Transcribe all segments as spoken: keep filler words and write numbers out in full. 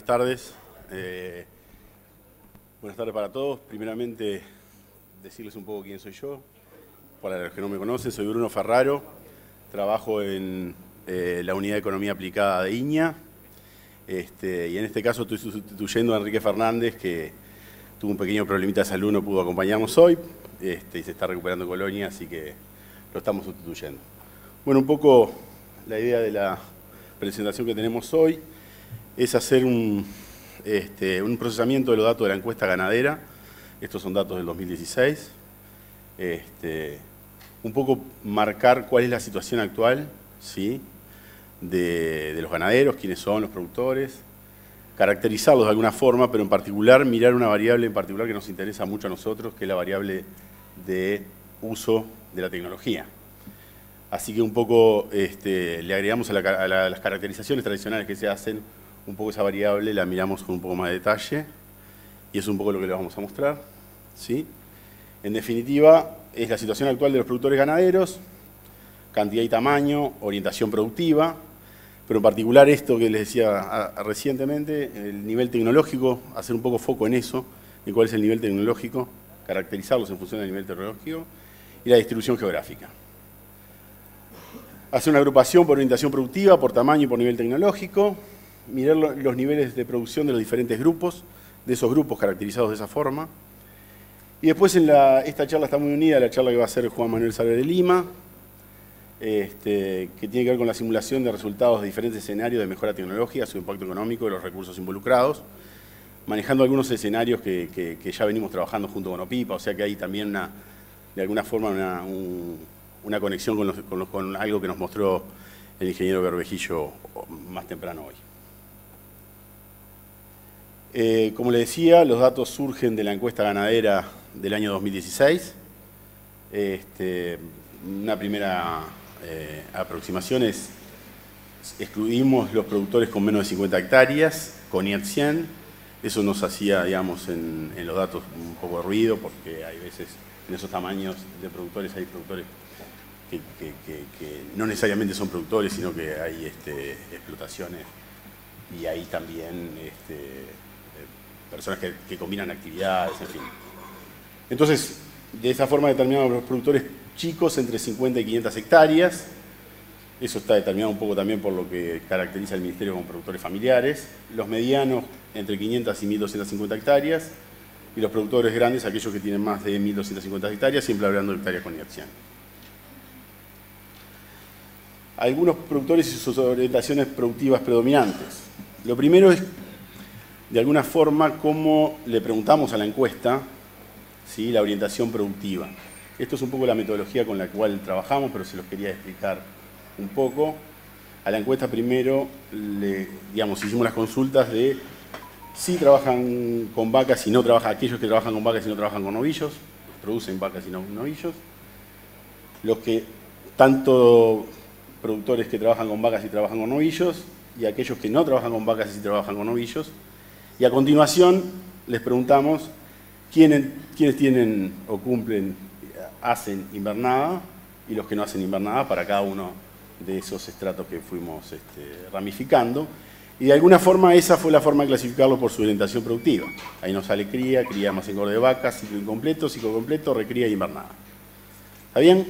buenas tardes. Eh, buenas tardes para todos. Primeramente, decirles un poco quién soy yo. Para los que no me conocen, soy Bruno Ferraro. Trabajo en eh, la Unidad de Economía Aplicada de INEA. Este, y en este caso estoy sustituyendo a Enrique Fernández, que tuvo un pequeño problemita de salud, no pudo acompañarnos hoy. Este, y se está recuperando en Colonia, así que lo estamos sustituyendo. Bueno, un poco la idea de la presentación que tenemos hoy es hacer un, este, un procesamiento de los datos de la encuesta ganadera. Estos son datos del dos mil dieciséis. Este, un poco marcar cuál es la situación actual, ¿sí? de, de los ganaderos, quiénes son los productores, caracterizarlos de alguna forma, pero en particular mirar una variable en particular que nos interesa mucho a nosotros, que es la variable de uso de la tecnología. Así que un poco este, le agregamos a, la, a, la, a las caracterizaciones tradicionales que se hacen, un poco esa variable, la miramos con un poco más de detalle, y es un poco lo que les vamos a mostrar, ¿sí? En definitiva, es la situación actual de los productores ganaderos, cantidad y tamaño, orientación productiva, pero en particular esto que les decía a, a, recientemente, el nivel tecnológico, hacer un poco foco en eso, en cuál es el nivel tecnológico, caracterizarlos en función del nivel tecnológico, y la distribución geográfica. Hacer una agrupación por orientación productiva, por tamaño y por nivel tecnológico, mirar los niveles de producción de los diferentes grupos, de esos grupos caracterizados de esa forma. Y después en la, esta charla está muy unida a la charla que va a hacer Juan Manuel Salve de Lima, este, que tiene que ver con la simulación de resultados de diferentes escenarios de mejora tecnológica, su impacto económico y los recursos involucrados, manejando algunos escenarios que, que, que ya venimos trabajando junto con OPIPA, o sea que hay también una, de alguna forma una, un, una conexión con, los, con, los, con algo que nos mostró el ingeniero Berbejillo más temprano hoy. Eh, como les decía, los datos surgen de la encuesta ganadera del año dos mil dieciséis. Este, una primera eh, aproximación es, excluimos los productores con menos de cincuenta hectáreas, con I E T cien. Eso nos hacía, digamos, en, en los datos un poco de ruido, porque hay veces en esos tamaños de productores hay productores que, que, que, que no necesariamente son productores, sino que hay este, explotaciones y hay también este, personas que, que combinan actividades, en fin. Entonces, de esa forma determinamos los productores chicos entre cincuenta y quinientas hectáreas. Eso está determinado un poco también por lo que caracteriza el Ministerio como productores familiares. Los medianos entre quinientas y mil doscientas cincuenta hectáreas. Y los productores grandes, aquellos que tienen más de mil doscientas cincuenta hectáreas, siempre hablando de hectáreas con I E T cien. Algunos productores y sus orientaciones productivas predominantes. Lo primero es, de alguna forma, cómo le preguntamos a la encuesta, ¿sí?, la orientación productiva. Esto es un poco la metodología con la cual trabajamos, pero se los quería explicar un poco. A la encuesta primero, le, digamos, hicimos las consultas de si trabajan con vacas y no trabajan, aquellos que trabajan con vacas y no trabajan con novillos, producen vacas y no novillos. Los que, tanto productores que trabajan con vacas y trabajan con novillos, y aquellos que no trabajan con vacas y trabajan con novillos. Y a continuación les preguntamos quiénes, quiénes tienen o cumplen, hacen invernada, y los que no hacen invernada para cada uno de esos estratos que fuimos este, ramificando. Y de alguna forma esa fue la forma de clasificarlo por su orientación productiva. Ahí nos sale cría, cría más engorde de vacas, ciclo incompleto, ciclo completo, recría y invernada. ¿Está bien?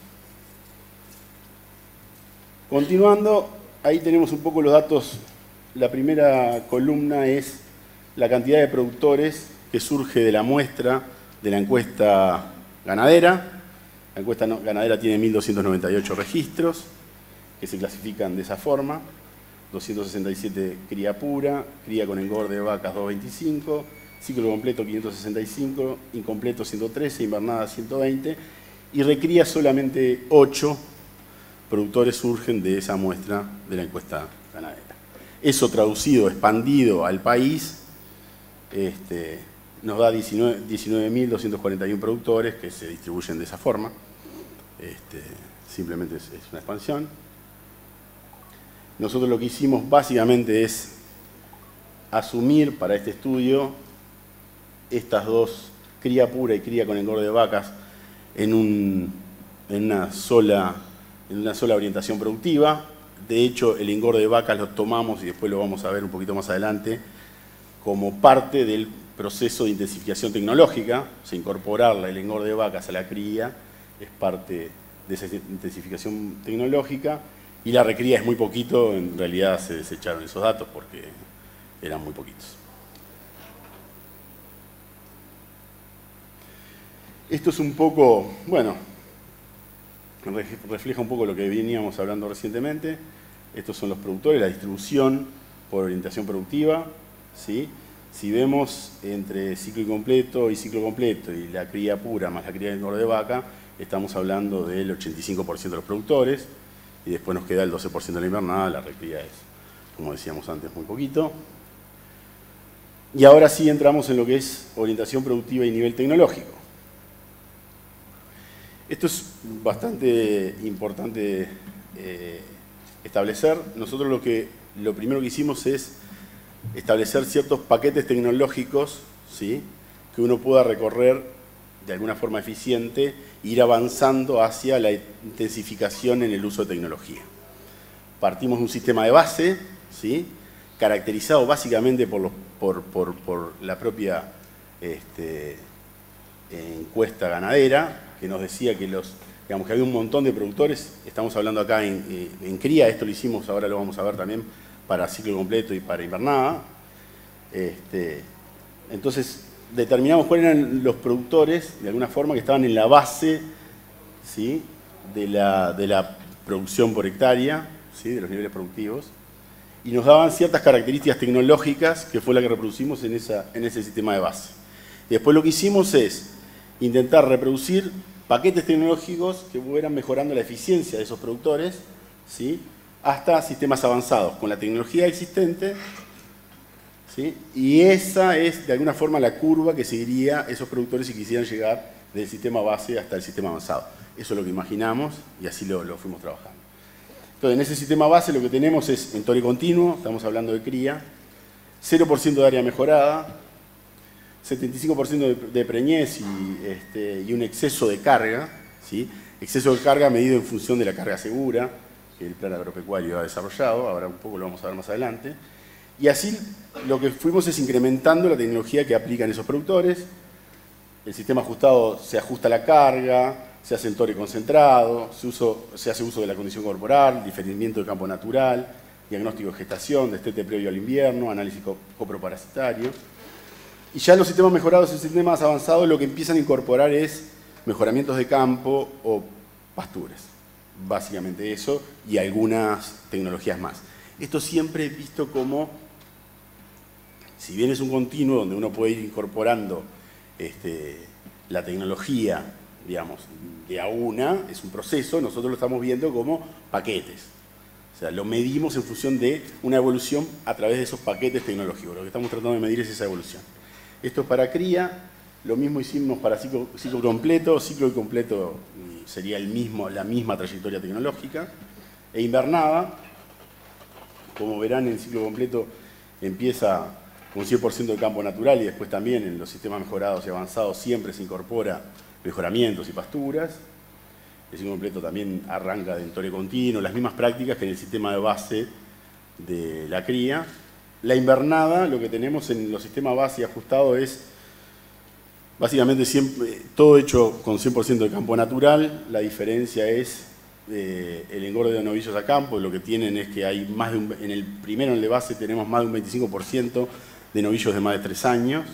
Continuando, ahí tenemos un poco los datos. La primera columna es la cantidad de productores que surge de la muestra de la encuesta ganadera. La encuesta ganadera tiene mil doscientos noventa y ocho registros que se clasifican de esa forma. doscientos sesenta y siete cría pura, cría con engorde de vacas doscientos veinticinco, ciclo completo quinientos sesenta y cinco, incompleto ciento trece, invernada ciento veinte y recría solamente ocho productores surgen de esa muestra de la encuesta ganadera. Eso traducido, expandido al país, este, nos da diecinueve mil doscientos cuarenta y uno productores que se distribuyen de esa forma. Este, simplemente es, es una expansión. Nosotros lo que hicimos básicamente es asumir para este estudio estas dos, cría pura y cría con engorde de vacas, en, un, en, una, sola, en una sola orientación productiva. De hecho, el engorde de vacas lo tomamos, y después lo vamos a ver un poquito más adelante, como parte del proceso de intensificación tecnológica. O sea, incorporar el engorde de vacas a la cría es parte de esa intensificación tecnológica, y la recría es muy poquito. En realidad se desecharon esos datos porque eran muy poquitos. Esto es un poco, bueno, refleja un poco lo que veníamos hablando recientemente. Estos son los productores, la distribución por orientación productiva, ¿sí? Si vemos entre ciclo incompleto y ciclo completo y la cría pura más la cría de engorde de vaca, estamos hablando del ochenta y cinco por ciento de los productores, y después nos queda el doce por ciento de la invernada. La recría es, como decíamos antes, muy poquito. Y ahora sí entramos en lo que es orientación productiva y nivel tecnológico. Esto es bastante importante eh, establecer. Nosotros lo, que, lo primero que hicimos es establecer ciertos paquetes tecnológicos, ¿sí?, que uno pueda recorrer de alguna forma eficiente e ir avanzando hacia la intensificación en el uso de tecnología. Partimos de un sistema de base, ¿sí?, caracterizado básicamente por, los, por, por, por la propia este, encuesta ganadera, que nos decía que, los, digamos, que había un montón de productores. Estamos hablando acá en, en cría, esto lo hicimos, ahora lo vamos a ver también, para ciclo completo y para invernada. Este, entonces, determinamos cuáles eran los productores, de alguna forma, que estaban en la base, ¿sí?, de, la, de la producción por hectárea, ¿sí?, de los niveles productivos, y nos daban ciertas características tecnológicas, que fue la que reproducimos en, esa, en ese sistema de base. Y después lo que hicimos es intentar reproducir paquetes tecnológicos que fueran mejorando la eficiencia de esos productores, ¿sí?, hasta sistemas avanzados con la tecnología existente, ¿sí?, y esa es de alguna forma la curva que seguiría esos productores si quisieran llegar del sistema base hasta el sistema avanzado. Eso es lo que imaginamos y así lo, lo fuimos trabajando. Entonces, en ese sistema base lo que tenemos es entore continuo, estamos hablando de cría, cero por ciento de área mejorada, setenta y cinco por ciento de, de preñez y, este, y un exceso de carga, ¿sí?, exceso de carga medido en función de la carga segura, que el plan agropecuario ha desarrollado, ahora un poco lo vamos a ver más adelante. Y así lo que fuimos es incrementando la tecnología que aplican esos productores. El sistema ajustado se ajusta a la carga, se hace entore concentrado, se, uso, se hace uso de la condición corporal, diferimiento de campo natural, diagnóstico de gestación, destete previo al invierno, análisis coproparasitario. Y ya los sistemas mejorados y sistemas avanzados lo que empiezan a incorporar es mejoramientos de campo o pasturas. Básicamente eso, y algunas tecnologías más. Esto siempre es visto como, si bien es un continuo donde uno puede ir incorporando este, la tecnología, digamos, de a una, es un proceso, nosotros lo estamos viendo como paquetes. O sea, lo medimos en función de una evolución a través de esos paquetes tecnológicos. Lo que estamos tratando de medir es esa evolución. Esto es para cría, lo mismo hicimos para ciclo, ciclo completo, ciclo completo sería el mismo, la misma trayectoria tecnológica, e invernada, como verán, en ciclo completo empieza con cien por ciento de campo natural y después también en los sistemas mejorados y avanzados siempre se incorpora mejoramientos y pasturas. El ciclo completo también arranca de entore continuo, las mismas prácticas que en el sistema de base de la cría. La invernada, lo que tenemos en los sistemas base y ajustado es básicamente siempre, todo hecho con cien por ciento de campo natural. La diferencia es eh, el engorde de novillos a campo. Lo que tienen es que hay más de un, en el primero, en el de base, tenemos más de un veinticinco por ciento de novillos de más de tres años.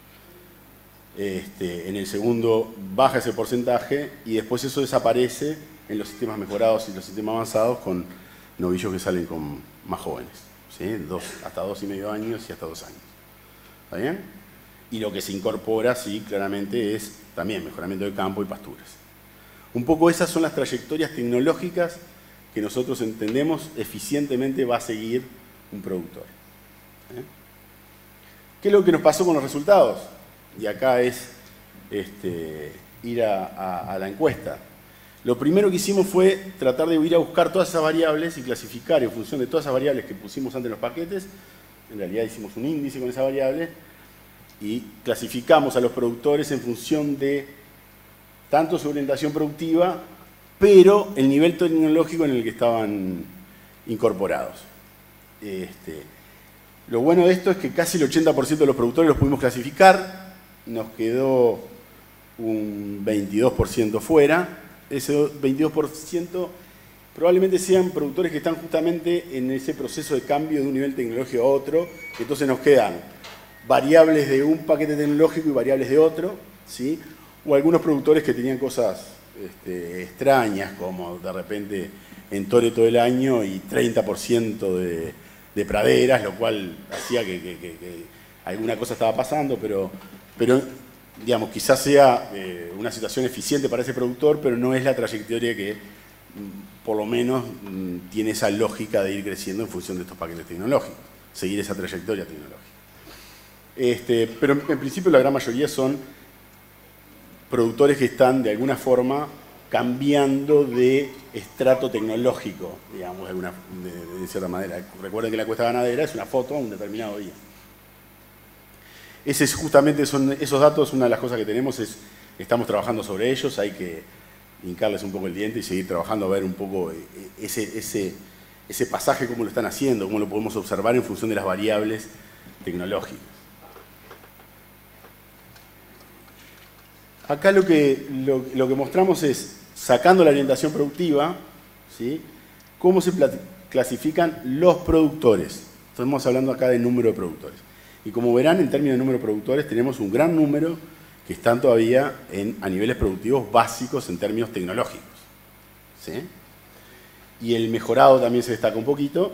Este, en el segundo baja ese porcentaje y después eso desaparece en los sistemas mejorados y los sistemas avanzados con novillos que salen con más jóvenes, ¿sí? Dos, hasta dos y medio años y hasta dos años. ¿Está bien? Y lo que se incorpora, sí, claramente es también mejoramiento de campo y pasturas. Un poco esas son las trayectorias tecnológicas que nosotros entendemos eficientemente va a seguir un productor. ¿Eh? ¿Qué es lo que nos pasó con los resultados? Y acá es este, ir a, a, a la encuesta. Lo primero que hicimos fue tratar de ir a buscar todas esas variables y clasificar en función de todas esas variables que pusimos antes en los paquetes. En realidad hicimos un índice con esas variables y clasificamos a los productores en función de tanto su orientación productiva, pero el nivel tecnológico en el que estaban incorporados. Este, Lo bueno de esto es que casi el ochenta por ciento de los productores los pudimos clasificar, nos quedó un veintidós por ciento fuera. Ese veintidós por ciento probablemente sean productores que están justamente en ese proceso de cambio de un nivel tecnológico a otro, entonces nos quedan variables de un paquete tecnológico y variables de otro, ¿sí? O algunos productores que tenían cosas este, extrañas, como de repente entore todo el año y treinta por ciento de, de praderas, lo cual hacía que, que, que, que alguna cosa estaba pasando, pero, pero digamos, quizás sea eh, una situación eficiente para ese productor, pero no es la trayectoria que por lo menos tiene esa lógica de ir creciendo en función de estos paquetes tecnológicos, seguir esa trayectoria tecnológica. Este, pero en principio la gran mayoría son productores que están de alguna forma cambiando de estrato tecnológico, digamos, de, alguna, de, de cierta manera. Recuerden que la cuesta ganadera es una foto a un determinado día. Ese es justamente son esos datos, una de las cosas que tenemos es, estamos trabajando sobre ellos, hay que hincarles un poco el diente y seguir trabajando a ver un poco ese, ese, ese pasaje, cómo lo están haciendo, cómo lo podemos observar en función de las variables tecnológicas. Acá lo que, lo, lo que mostramos es, sacando la orientación productiva, ¿sí?, cómo se clasifican los productores. Estamos hablando acá de número de productores. Y como verán, en términos de número de productores, tenemos un gran número que están todavía en, a niveles productivos básicos en términos tecnológicos, ¿sí? Y el mejorado también se destaca un poquito.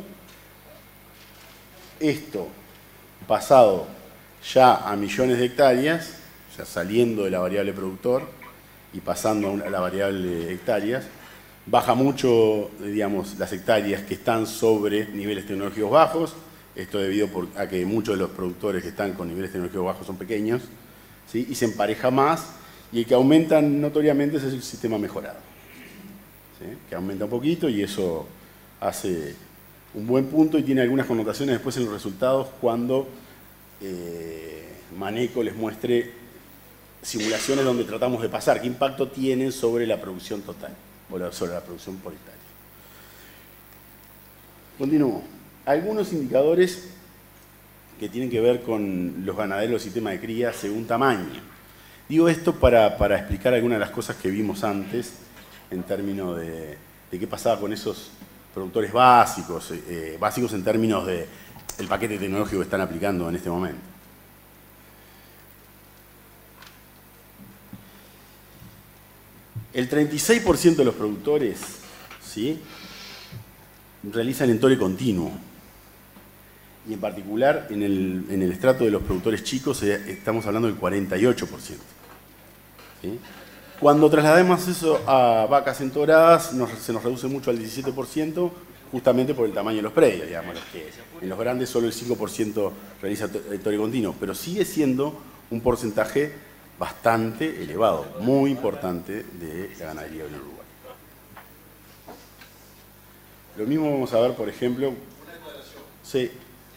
Esto, pasado ya a millones de hectáreas, o sea, saliendo de la variable productor y pasando a, una, a la variable hectáreas, baja mucho, digamos, las hectáreas que están sobre niveles tecnológicos bajos. Esto debido por, a que muchos de los productores que están con niveles tecnológicos bajos son pequeños, ¿sí?, y se empareja más, y el que aumenta notoriamente es el sistema mejorado, ¿sí?, que aumenta un poquito y eso hace un buen punto y tiene algunas connotaciones después en los resultados cuando eh, Maneco les muestre simulaciones donde tratamos de pasar qué impacto tienen sobre la producción total o sobre la producción por hectárea. Continúo. Algunos indicadores que tienen que ver con los ganaderos del sistema de cría según tamaño. Digo esto para, para explicar algunas de las cosas que vimos antes en términos de, de qué pasaba con esos productores básicos, eh, básicos en términos de el paquete tecnológico que están aplicando en este momento. El treinta y seis por ciento de los productores, ¿sí?, realizan entore continuo. Y en particular, en el, en el estrato de los productores chicos, eh, estamos hablando del cuarenta y ocho por ciento. ¿Sí? Cuando trasladamos eso a vacas entoradas, nos, se nos reduce mucho al diecisiete por ciento, justamente por el tamaño de los predios, digamos, los que en los grandes solo el cinco por ciento realiza entore continuo, pero sigue siendo un porcentaje bastante elevado, muy importante de la ganadería en Uruguay. Lo mismo vamos a ver, por ejemplo... Sí.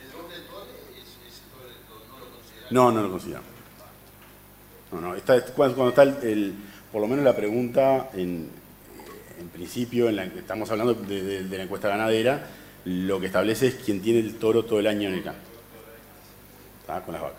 No, no lo consideramos. No, no, está, cuando, cuando está el, el, por lo menos la pregunta, en, en principio, en la, estamos hablando de, de, de la encuesta ganadera, lo que establece es quién tiene el toro todo el año en el campo, ¿tá?, con las vacas.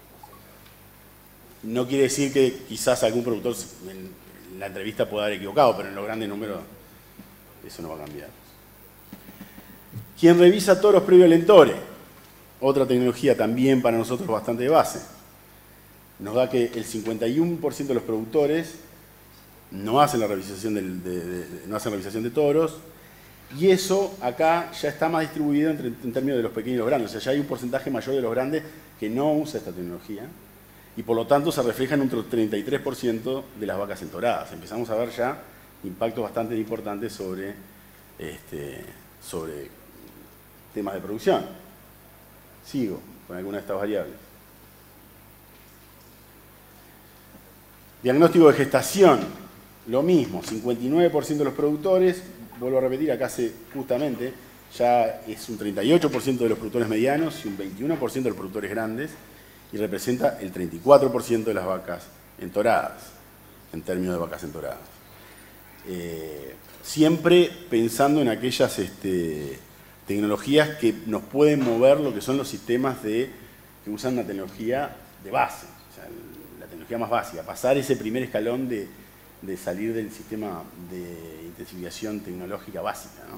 No quiere decir que quizás algún productor en la entrevista pueda haber equivocado, pero en los grandes números eso no va a cambiar. ¿Quién revisa toros previo al entore? Otra tecnología también para nosotros bastante de base. Nos da que el cincuenta y uno por ciento de los productores no hacen la revisación, del, de, de, no hacen revisación de toros, y eso acá ya está más distribuido entre, en términos de los pequeños y los grandes. O sea, ya hay un porcentaje mayor de los grandes que no usa esta tecnología, y por lo tanto se refleja en un treinta y tres por ciento de las vacas entoradas. Empezamos a ver ya impactos bastante importantes sobre, este, sobre temas de producción. Sigo con alguna de estas variables. Diagnóstico de gestación, lo mismo, cincuenta y nueve por ciento de los productores, vuelvo a repetir, acá se justamente ya es un treinta y ocho por ciento de los productores medianos y un veintiuno por ciento de los productores grandes, y representa el treinta y cuatro por ciento de las vacas entoradas, en términos de vacas entoradas. Eh, siempre pensando en aquellas este, tecnologías que nos pueden mover lo que son los sistemas de, que usan una tecnología de base, o sea, la tecnología más básica, pasar ese primer escalón de, de salir del sistema de intensificación tecnológica básica, ¿no?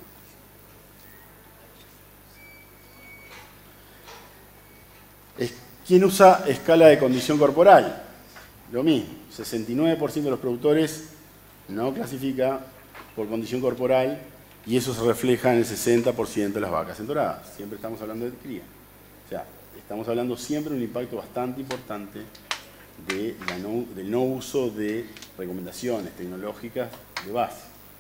¿Quién usa escala de condición corporal? Lo mismo, sesenta y nueve por ciento de los productores no clasifica por condición corporal y eso se refleja en el sesenta por ciento de las vacas entoradas. Siempre estamos hablando de cría. O sea, estamos hablando siempre de un impacto bastante importante de la no, del no uso de recomendaciones tecnológicas de base.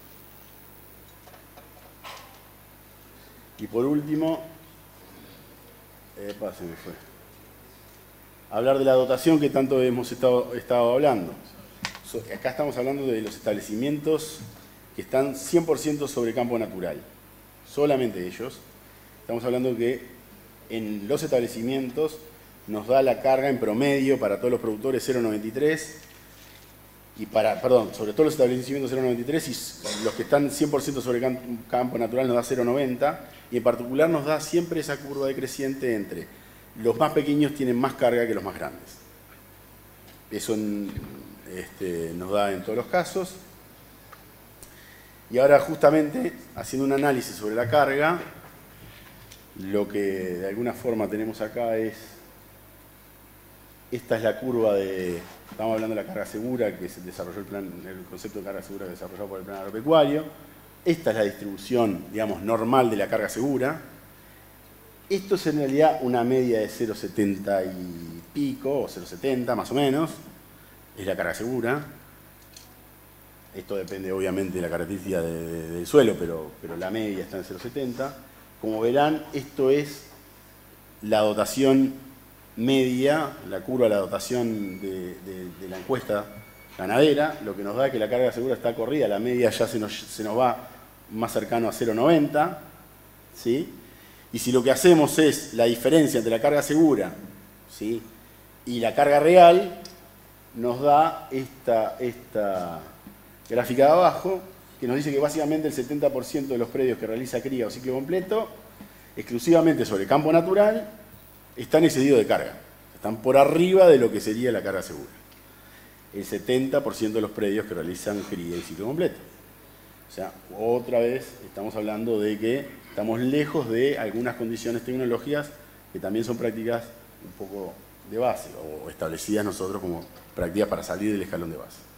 Y por último, epa, se me fue. Hablar de la dotación que tanto hemos estado, estado hablando. So, acá estamos hablando de los establecimientos que están cien por ciento sobre campo natural. Solamente ellos. Estamos hablando que en los establecimientos nos da la carga en promedio para todos los productores cero coma noventa y tres y para, perdón, sobre todos los establecimientos cero coma noventa y tres y los que están cien por ciento sobre campo natural nos da cero coma noventa y en particular nos da siempre esa curva decreciente entre los más pequeños tienen más carga que los más grandes. Eso este, nos da en todos los casos. Y ahora justamente, haciendo un análisis sobre la carga, lo que de alguna forma tenemos acá es, esta es la curva de, estamos hablando de la carga segura, que se desarrolló el, plan, el concepto de carga segura desarrollado por el plan agropecuario. Esta es la distribución, digamos, normal de la carga segura. Esto es en realidad una media de cero coma setenta y pico, o cero coma setenta más o menos, es la carga segura. Esto depende obviamente de la característica de, de, del suelo, pero, pero la media está en cero coma setenta. Como verán, esto es la dotación media, la curva de la dotación de, de, de la encuesta ganadera, lo que nos da que la carga segura está corrida, la media ya se nos, se nos va más cercano a cero coma noventa, ¿sí? Y si lo que hacemos es la diferencia entre la carga segura, ¿sí?, y la carga real, nos da esta, esta gráfica de abajo, que nos dice que básicamente el setenta por ciento de los predios que realiza cría o ciclo completo, exclusivamente sobre campo natural, están excedidos de carga. Están por arriba de lo que sería la carga segura. El setenta por ciento de los predios que realizan cría y ciclo completo. O sea, otra vez estamos hablando de que estamos lejos de algunas condiciones tecnológicas que también son prácticas un poco de base o establecidas nosotros como prácticas para salir del escalón de base.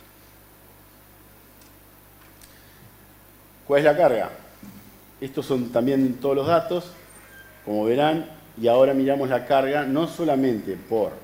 ¿Cuál es la carga? Estos son también todos los datos, como verán, y ahora miramos la carga no solamente por,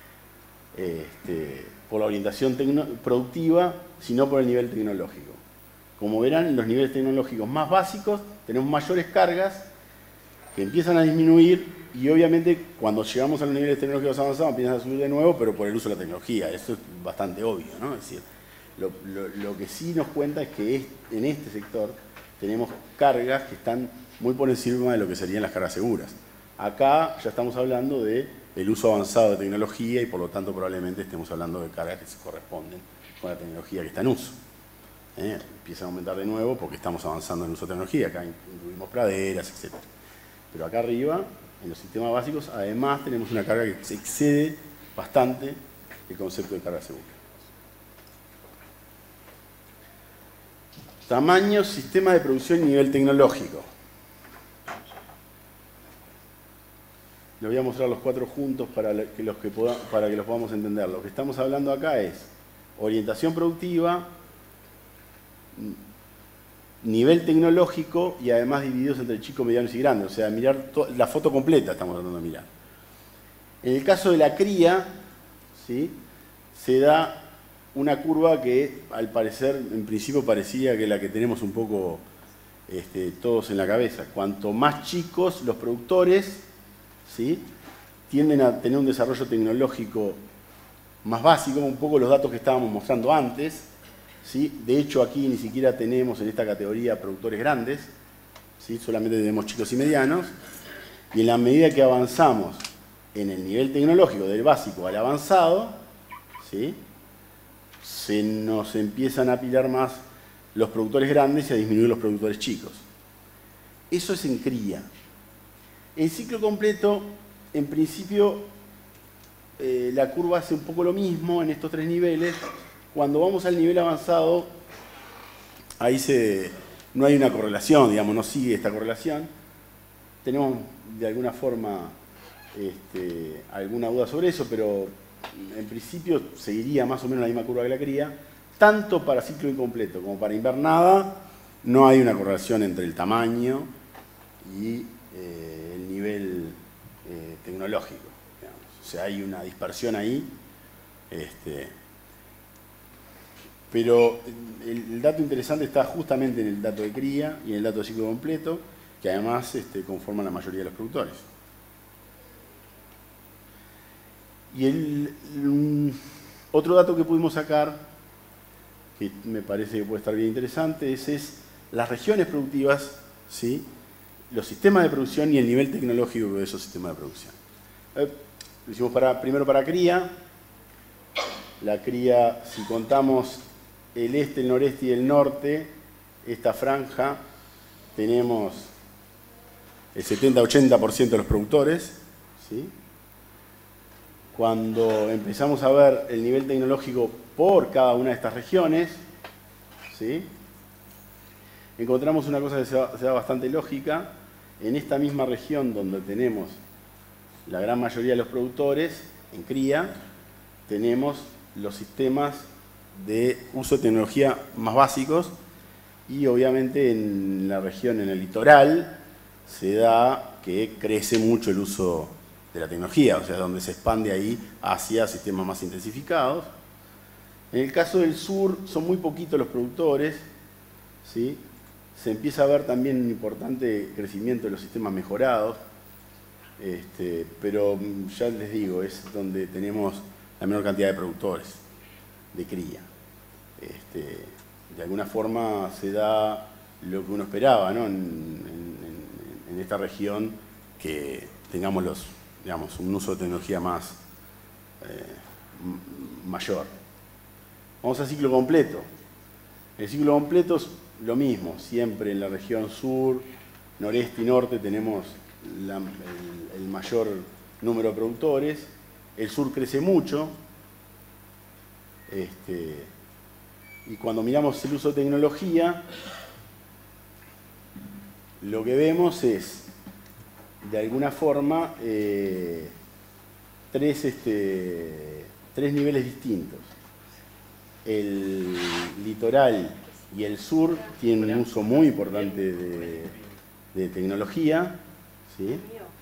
este, por la orientación productiva, sino por el nivel tecnológico. Como verán, en los niveles tecnológicos más básicos tenemos mayores cargas que empiezan a disminuir y obviamente cuando llegamos a los niveles tecnológicos avanzados empiezan a subir de nuevo, pero por el uso de la tecnología. Eso es bastante obvio, ¿no? Es decir, lo, lo, lo que sí nos cuenta es que es, en este sector tenemos cargas que están muy por encima de lo que serían las cargas seguras. Acá ya estamos hablando del uso avanzado de tecnología y por lo tanto probablemente estemos hablando de cargas que se corresponden con la tecnología que está en uso. ¿Eh? Empieza a aumentar de nuevo porque estamos avanzando en el uso de tecnología, acá incluimos praderas, etcétera. Pero acá arriba, en los sistemas básicos, además tenemos una carga que se excede bastante el concepto de carga segura. Tamaño, sistema de producción y nivel tecnológico. Les voy a mostrar los cuatro juntos para que los, que poda, para que los podamos entender. Lo que estamos hablando acá es orientación productiva, nivel tecnológico y además divididos entre chicos, medianos y grandes. O sea, mirar la foto completa estamos tratando de mirar. En el caso de la cría, ¿sí?, se da una curva que al parecer, en principio parecía que la que tenemos un poco este, todos en la cabeza. Cuanto más chicos los productores, ¿sí?, tienden a tener un desarrollo tecnológico más básico, un poco los datos que estábamos mostrando antes. ¿Sí? De hecho, aquí ni siquiera tenemos en esta categoría productores grandes, ¿sí?, solamente tenemos chicos y medianos, y en la medida que avanzamos en el nivel tecnológico del básico al avanzado, ¿sí?, se nos empiezan a apilar más los productores grandes y a disminuir los productores chicos. Eso es en cría. En ciclo completo, en principio, eh, la curva hace un poco lo mismo en estos tres niveles. Cuando vamos al nivel avanzado, ahí se, no hay una correlación, digamos, no sigue esta correlación. Tenemos de alguna forma este, alguna duda sobre eso, pero en principio seguiría más o menos la misma curva que la cría. Tanto para ciclo incompleto como para invernada, no hay una correlación entre el tamaño y eh, el nivel eh, tecnológico, digamos. O sea, hay una dispersión ahí. Este, pero el, el dato interesante está justamente en el dato de cría y en el dato de ciclo completo, que además este, conforman la mayoría de los productores. Y el, el, otro dato que pudimos sacar, que me parece que puede estar bien interesante, es, es las regiones productivas, ¿sí? Los sistemas de producción y el nivel tecnológico de esos sistemas de producción. Eh, lo hicimos para, primero para cría. La cría, si contamos el este, el noreste y el norte, esta franja, tenemos el setenta a ochenta por ciento de los productores, ¿sí? Cuando empezamos a ver el nivel tecnológico por cada una de estas regiones, ¿sí? Encontramos una cosa que se da, se da bastante lógica. En esta misma región donde tenemos la gran mayoría de los productores, en cría, tenemos los sistemas de uso de tecnología más básicos y obviamente en la región, en el litoral, se da que crece mucho el uso de la tecnología, o sea, donde se expande ahí hacia sistemas más intensificados. En el caso del sur son muy poquitos los productores, ¿sí? Se empieza a ver también un importante crecimiento de los sistemas mejorados, este, pero ya les digo, es donde tenemos la menor cantidad de productores de cría. Este, de alguna forma se da lo que uno esperaba, ¿no? en, en, en esta región, que tengamos los, digamos, un uso de tecnología más eh, mayor. Vamos al ciclo completo. El ciclo completo es lo mismo, siempre en la región sur, noreste y norte tenemos la, el, el mayor número de productores. El sur crece mucho. Este, y cuando miramos el uso de tecnología, lo que vemos es, de alguna forma, eh, tres, este, tres niveles distintos. El litoral y el sur tienen un uso muy importante de, de tecnología, ¿sí?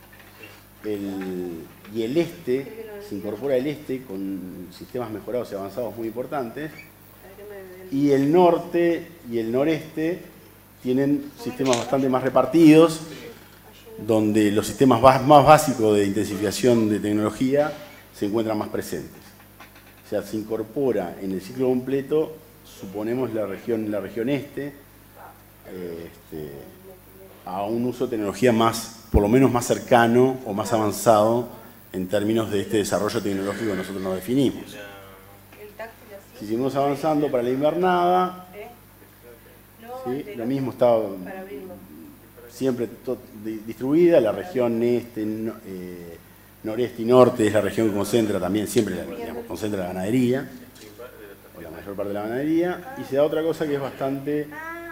El, y el este, se incorpora el este con sistemas mejorados y avanzados muy importantes. Y el norte y el noreste tienen sistemas bastante más repartidos, donde los sistemas más básicos de intensificación de tecnología se encuentran más presentes. O sea, se incorpora en el ciclo completo, suponemos, la región, la región este, eh, este, a un uso de tecnología más, por lo menos más cercano o más avanzado en términos de este desarrollo tecnológico que nosotros nos definimos. Si seguimos avanzando para la invernada, ¿sí? Lo mismo está siempre distribuida, la región este, eh, noreste y norte es la región que concentra también, siempre digamos, concentra la ganadería, o la mayor parte de la ganadería, y se da otra cosa que es bastante,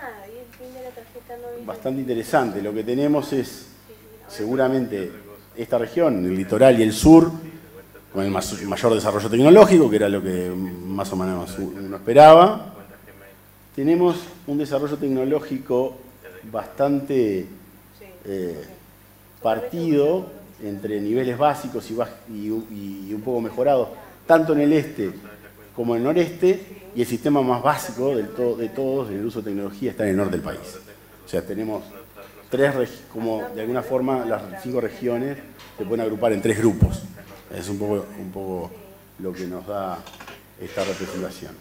bastante interesante. Lo que tenemos es, seguramente, esta región, el litoral y el sur, con el mayor desarrollo tecnológico, que era lo que más o menos uno esperaba. Tenemos un desarrollo tecnológico bastante eh, partido entre niveles básicos y, y, y un poco mejorados, tanto en el este como en el noreste, y el sistema más básico del to de todos en el uso de tecnología está en el norte del país. O sea, tenemos tres, como de alguna forma las cinco regiones se pueden agrupar en tres grupos. Es un poco, un poco lo que nos da esta representación.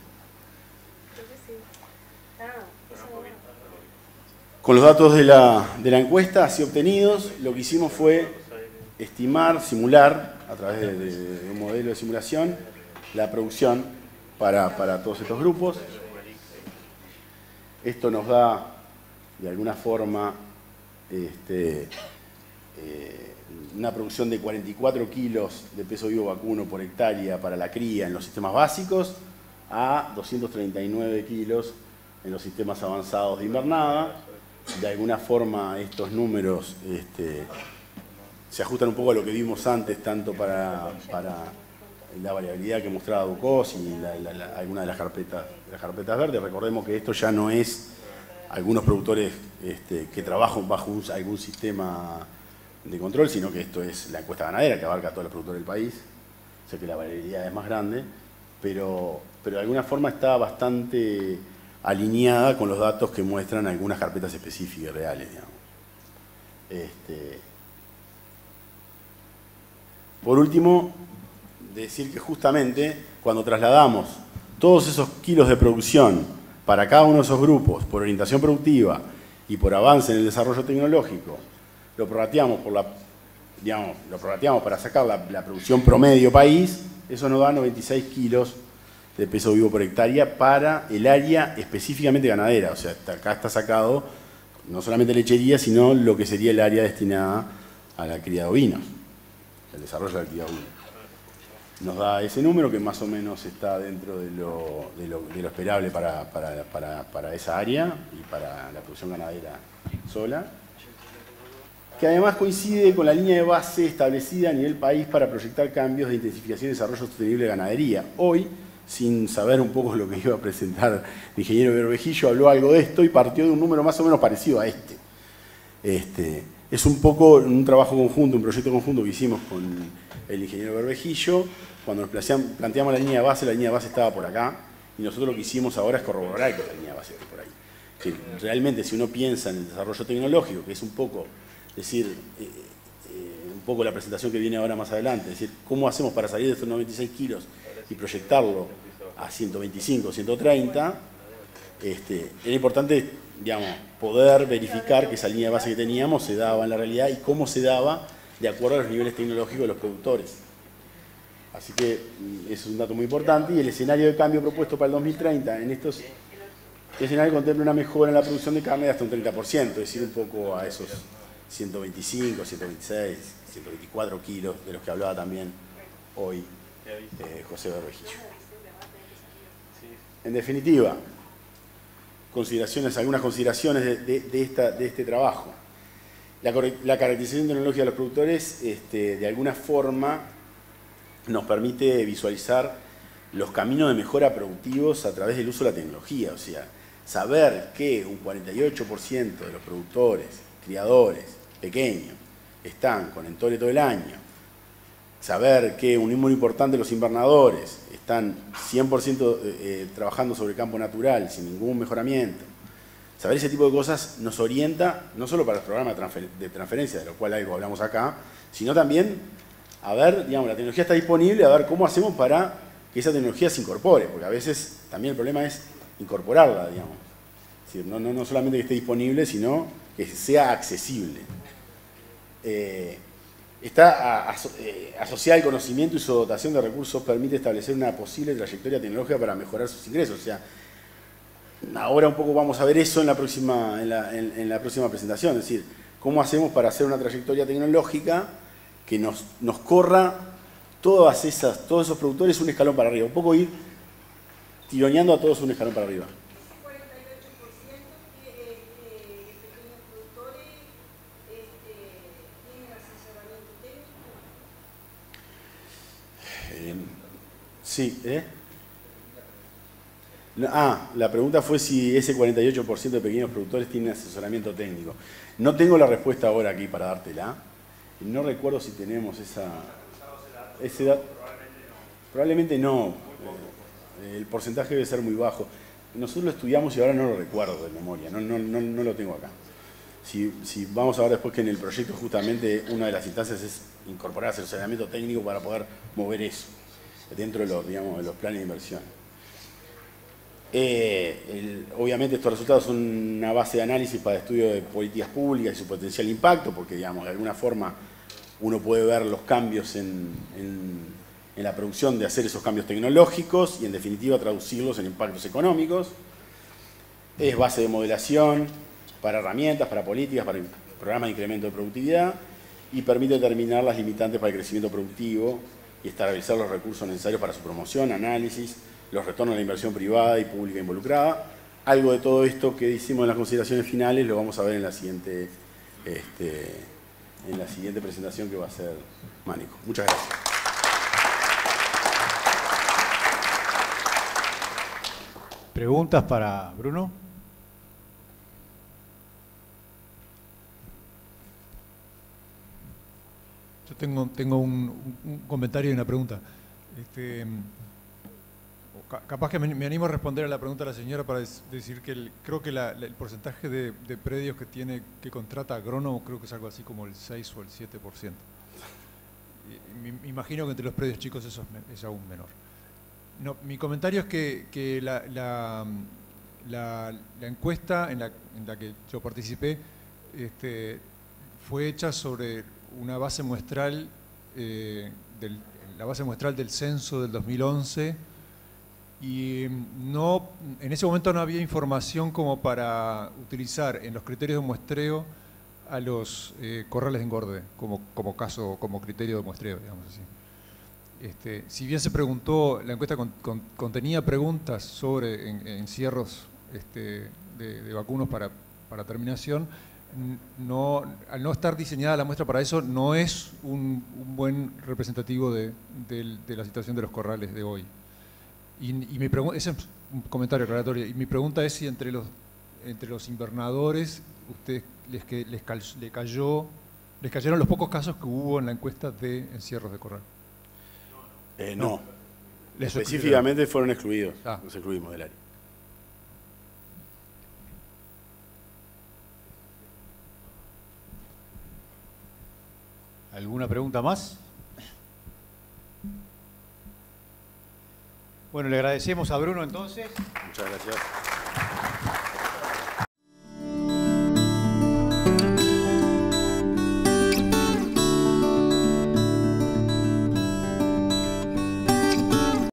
Con los datos de la, de la encuesta así obtenidos, lo que hicimos fue estimar, simular, a través de, de, de un modelo de simulación, la producción para, para todos estos grupos. Esto nos da, de alguna forma, este, eh, una producción de cuarenta y cuatro kilos de peso vivo vacuno por hectárea para la cría en los sistemas básicos a doscientos treinta y nueve kilos en los sistemas avanzados de invernada. De alguna forma estos números este, se ajustan un poco a lo que vimos antes, tanto para, para la variabilidad que mostraba Ducos y la, la, la, alguna de las carpetas, de las carpetas verdes. Recordemos que esto ya no es algunos productores este, que trabajan bajo un, algún sistema de control, sino que esto es la encuesta ganadera que abarca a todos los productores del país. O sea que la variabilidad es más grande, pero, pero de alguna forma está bastante alineada con los datos que muestran algunas carpetas específicas reales, digamos. Este, por último, decir que justamente cuando trasladamos todos esos kilos de producción para cada uno de esos grupos, por orientación productiva y por avance en el desarrollo tecnológico, lo prorrateamos, por la, digamos, lo prorrateamos para sacar la, la producción promedio país, eso nos da noventa y seis kilos de peso vivo por hectárea para el área específicamente ganadera. O sea, acá está sacado no solamente lechería, sino lo que sería el área destinada a la cría de ovinos, el desarrollo de la cría de ovinos. Nos da ese número que más o menos está dentro de lo, de lo, de lo esperable para, para, para, para esa área y para la producción ganadera sola, que además coincide con la línea de base establecida a nivel país para proyectar cambios de intensificación y desarrollo sostenible de ganadería. Hoy, sin saber un poco lo que iba a presentar el ingeniero Berbejillo, habló algo de esto y partió de un número más o menos parecido a este. Este es un poco un trabajo conjunto, un proyecto conjunto que hicimos con el ingeniero Berbejillo. Cuando nos planteamos la línea de base, la línea de base estaba por acá, y nosotros lo que hicimos ahora es corroborar que la línea de base esté por ahí. Que realmente, si uno piensa en el desarrollo tecnológico, que es un poco, decir, eh, eh, un poco la presentación que viene ahora más adelante, es decir, cómo hacemos para salir de estos noventa y seis kilos y proyectarlo a ciento veinticinco, ciento treinta, este, era importante, digamos, poder verificar que esa línea de base que teníamos se daba en la realidad y cómo se daba de acuerdo a los niveles tecnológicos de los productores. Así que eso es un dato muy importante, y el escenario de cambio propuesto para el dos mil treinta en estos escenarios contempla una mejora en la producción de carne de hasta un treinta por ciento, es decir, un poco a esos ciento veinticinco, ciento veintiséis, ciento veinticuatro kilos de los que hablaba también hoy eh, José Berbejillo. En definitiva, consideraciones, algunas consideraciones de, de, de, esta, de este trabajo. La, la caracterización tecnológica de los productores, este, de alguna forma, nos permite visualizar los caminos de mejora productivos a través del uso de la tecnología. O sea, saber que un cuarenta y ocho por ciento de los productores, criadores pequeños, están con entole todo el año. Saber que un número importante de los invernadores están cien por ciento eh, trabajando sobre campo natural, sin ningún mejoramiento. Saber ese tipo de cosas nos orienta, no solo para los programas de, transfer de transferencia, de lo cual algo hablamos acá, sino también a ver, digamos, la tecnología está disponible, a ver cómo hacemos para que esa tecnología se incorpore, porque a veces también el problema es incorporarla, digamos. Es decir, no, no, no solamente que esté disponible, sino que sea accesible. Eh, está a, a, eh, asociada al conocimiento y su dotación de recursos permite establecer una posible trayectoria tecnológica para mejorar sus ingresos. O sea, ahora un poco vamos a ver eso en la próxima, en la, en, en la próxima presentación, es decir, cómo hacemos para hacer una trayectoria tecnológica que nos, nos corra todas esas, todos esos productores un escalón para arriba, un poco ir tironeando a todos un escalón para arriba. Ese cuarenta y ocho por ciento de, de, de pequeños productores este, tienen asesoramiento técnico. Eh, sí, ¿eh? Ah, la pregunta fue si ese cuarenta y ocho por ciento de pequeños productores tienen asesoramiento técnico. No tengo la respuesta ahora aquí para dártela. No recuerdo si tenemos esa, ese dato. Probablemente no. El porcentaje debe ser muy bajo. Nosotros lo estudiamos y ahora no lo recuerdo de memoria. No, no, no, no lo tengo acá. Si, si vamos a ver después que en el proyecto justamente una de las instancias es incorporar asesoramiento técnico para poder mover eso dentro de los, digamos, de los planes de inversión. Eh, el, obviamente estos resultados son una base de análisis para estudio de políticas públicas y su potencial impacto, porque digamos, de alguna forma uno puede ver los cambios en, en, en la producción de hacer esos cambios tecnológicos y en definitiva traducirlos en impactos económicos. Es base de modelación para herramientas, para políticas, para programa de incremento de productividad y permite determinar las limitantes para el crecimiento productivo y estabilizar los recursos necesarios para su promoción, análisis, los retornos de la inversión privada y pública involucrada. Algo de todo esto que hicimos en las consideraciones finales lo vamos a ver en la siguiente, este, en la siguiente presentación que va a ser Mánico. Muchas gracias. ¿Preguntas para Bruno? Yo tengo, tengo un, un comentario y una pregunta. Este, capaz que me, me animo a responder a la pregunta de la señora para des, decir que el, creo que la, la, el porcentaje de, de predios que tiene que contrata agrónomo creo que es algo así como el seis o el siete por ciento. Y, me, me imagino que entre los predios chicos eso es, es aún menor. No, mi comentario es que, que la, la, la, la encuesta en la, en la que yo participé este, fue hecha sobre una base muestral, eh, del, la base muestral del censo del dos mil once y no, en ese momento no había información como para utilizar en los criterios de muestreo a los eh, corrales de engorde como, como caso, como criterio de muestreo, digamos así. Este, si bien se preguntó, la encuesta con, con, contenía preguntas sobre en, encierros este, de, de vacunos para, para terminación, no, al no estar diseñada la muestra para eso, no es un, un buen representativo de, de, de la situación de los corrales de hoy. Y, y mi pregunta, ese es un comentario aclaratorio, y mi pregunta es si entre los, entre los invernadores ustedes les, que, les, cal, les, cayó, les cayeron los pocos casos que hubo en la encuesta de encierros de corral. Eh, no, no. Específicamente fueron excluidos, ah. los excluimos del área. ¿Alguna pregunta más? Bueno, le agradecemos a Bruno entonces. Muchas gracias.